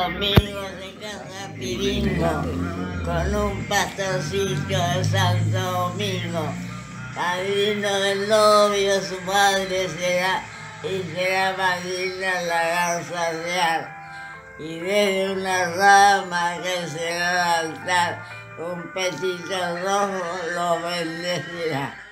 domingo se casa Piringo con un pastorcito de Santo Domingo. Padrino del novio, su madre será, y será madrina la garza real. Y desde una rama que será el altar, un petito rojo lo bendecirá.